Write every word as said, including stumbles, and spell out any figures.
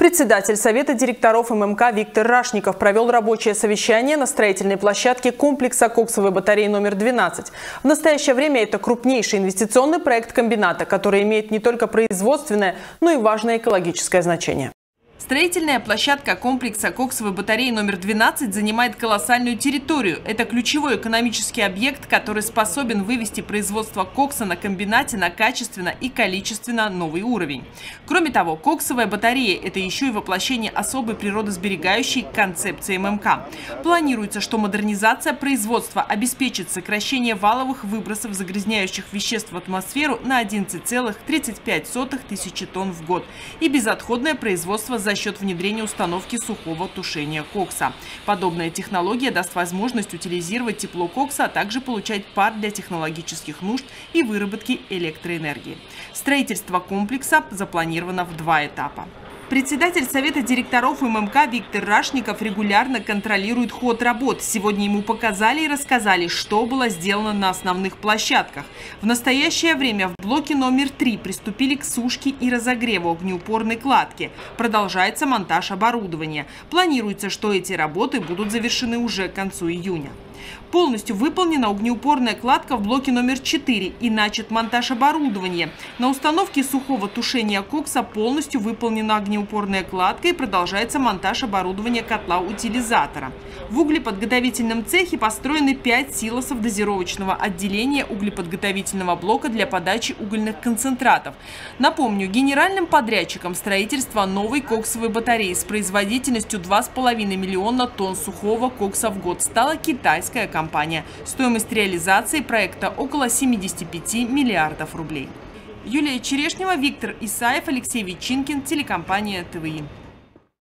Председатель Совета директоров эм эм ка Виктор Рашников провел рабочее совещание на строительной площадке комплекса коксовой батареи номер двенадцать. В настоящее время это крупнейший инвестиционный проект комбината, который имеет не только производственное, но и важное экологическое значение. Строительная площадка комплекса коксовой батареи номер двенадцать занимает колоссальную территорию. Это ключевой экономический объект, который способен вывести производство кокса на комбинате на качественно и количественно новый уровень. Кроме того, коксовая батарея – это еще и воплощение особой природосберегающей концепции эм эм ка. Планируется, что модернизация производства обеспечит сокращение валовых выбросов загрязняющих веществ в атмосферу на одиннадцать целых тридцать пять сотых тысячи тонн в год и безотходное производство за счет внедрения установки сухого тушения кокса. Подобная технология даст возможность утилизировать тепло кокса, а также получать пар для технологических нужд и выработки электроэнергии. Строительство комплекса запланировано в два этапа. Председатель Совета директоров эм эм ка Виктор Рашников регулярно контролирует ход работ. Сегодня ему показали и рассказали, что было сделано на основных площадках. В настоящее время в блоке номер три приступили к сушке и разогреву огнеупорной кладки. Продолжается монтаж оборудования. Планируется, что эти работы будут завершены уже к концу июня. Полностью выполнена огнеупорная кладка в блоке номер четыре и начат монтаж оборудования. На установке сухого тушения кокса полностью выполнена огнеупорная кладка и продолжается монтаж оборудования котла-утилизатора. В углеподготовительном цехе построены пять силосов дозировочного отделения углеподготовительного блока для подачи угольных концентратов. Напомню, генеральным подрядчиком строительства новой коксовой батареи с производительностью два с половиной миллиона тонн сухого кокса в год стала китайская компания. Стоимость реализации проекта около семидесяти пяти миллиардов рублей. Юлия Черешнева, Виктор Исаев, Алексей Ветчинкин, телекомпания тэ вэ и.